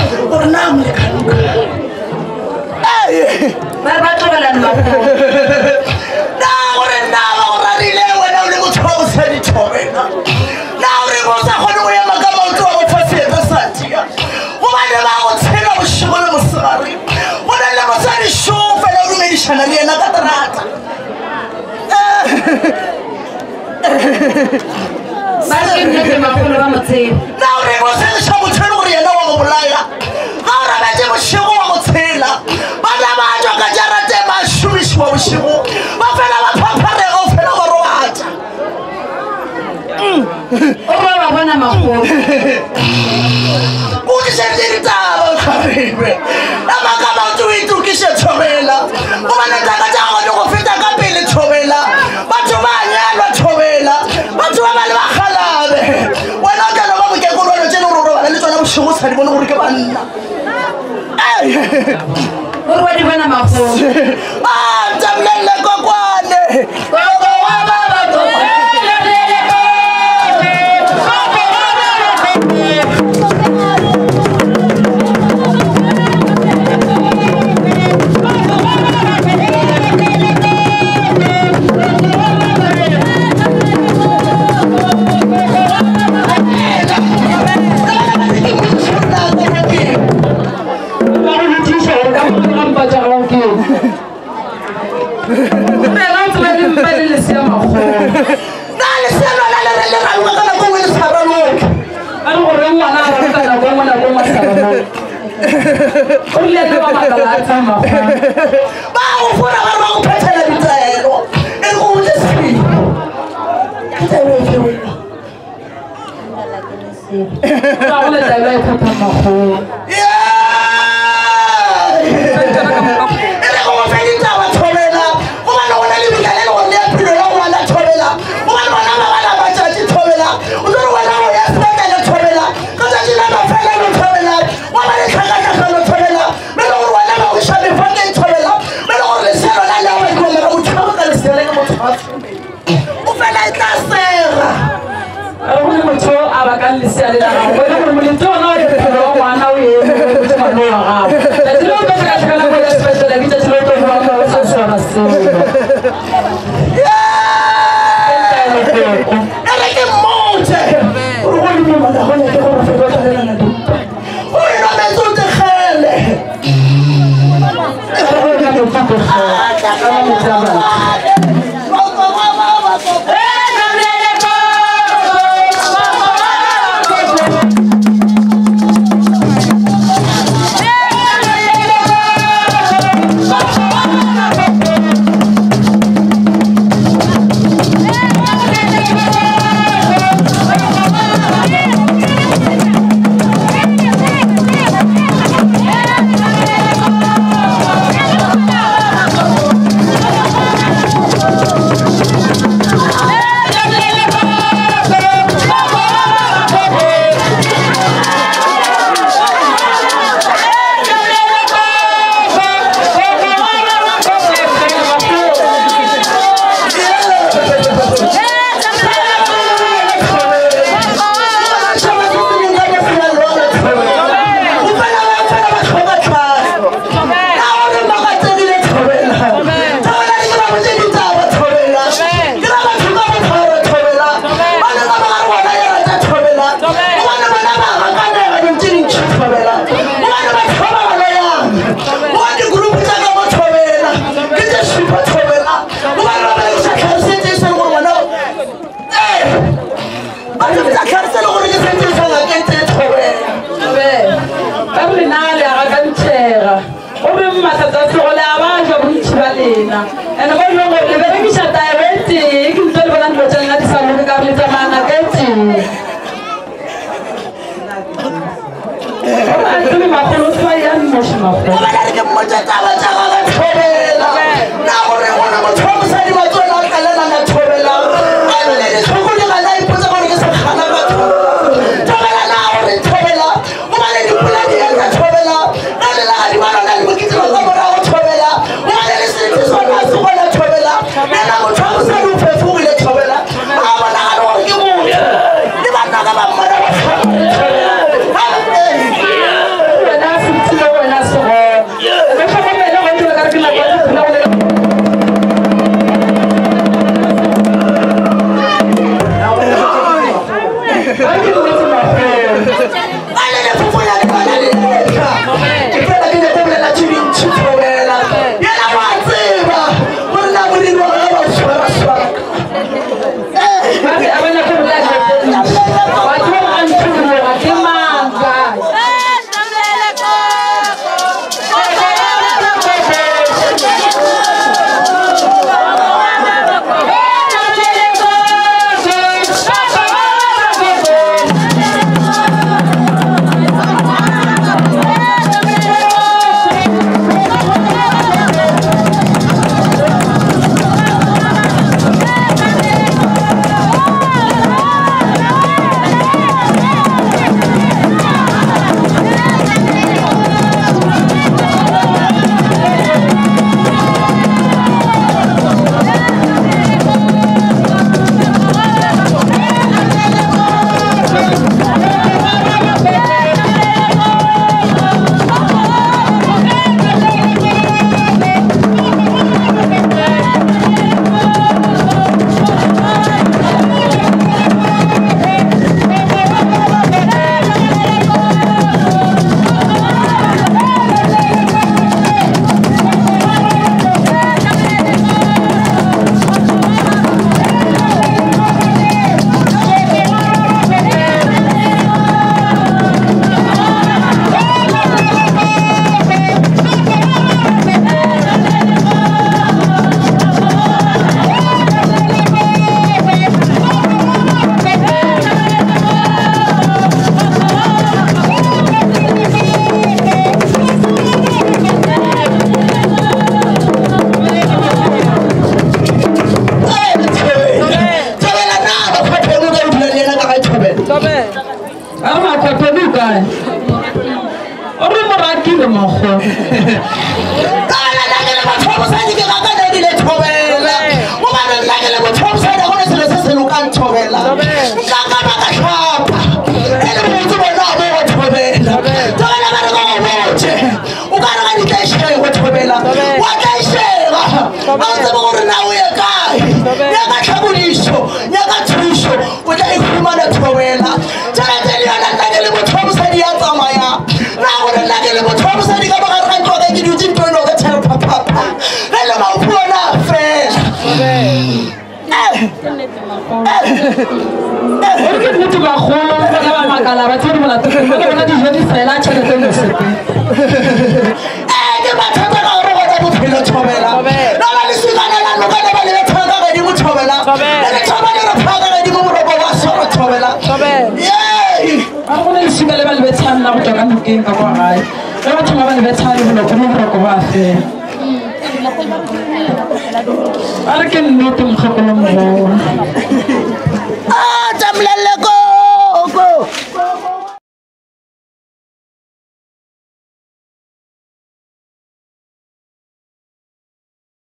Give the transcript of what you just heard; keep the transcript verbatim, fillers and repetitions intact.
gore na mo le kanuka eh ba ba tlogela nna na gore na ba go rarile wena o le go tshwara se di thobela na re go sa gone go ya maka maoto wa go fetsa sa tia go ba le ba go tshela go shigo le mosegare go na le mosadi shofa le o medishana le yena ka terata ba ke nnete magolo ba motseng na re go se sha motshelo gore yena wa go bolaya ga o rabetse boshigo wa go tshela ba tla ba tswa ka jarate ba shumiši wa boshigo ba fela ba phapharega o fela go robatša o ba ba bona magolo o dišetse ditaba kgarebe la maka batho o itukiše thobela gobane taka tša gone go feta ka pele thobela batho ba nyalwa thobela batho ba ba le bagalabe wena o tlano ba bokekolwane tse le gore robala le tsona bošego sa di bone gore ke banna gore wa di bona magolo a ntabolelele kokwane koko wa ba batho ba go fora ba ba go phethela ditsaelo e go le se ba go le taba e phapha magolo o re mo rakile mokgo kana la ke le batho ba sa di ke ga kana di le thobela mo ba nna ke le batho ba sa di go ne se se se lokang thobela ka ka ba ka shapa ele mo tso bona mo thobela thobela ba re go boche o ka ra di ka she go thobela wa ka she ga a tsaba gore na o ye kae ya ka tlhabulisho ya ka thuso o tla ikhumana thobela tsela tse di yana nna ke le batho ba sa di ya tsamaya na go nna ke le batho ba sa di ka ba ga ra ntwa ke di dutse ntwe no ka tsela papa re le ma bona fela ke nnete bagolo bana ba makala ba tsere molato ba bona dijo di fela tšhelete le sepe ke mathata ka gore go tsa bophelo thobela no ba le sikana la no ka le ba le thaka ga di mo thobela le thaba le re phaka ga di mo moroko wa soro thobela yey a go le sika le ba le betshana la go toka nokeng ka kwa gae le batho ba ba le betshana le boloko mo boroko ba fela a re ke nnete mokgekolo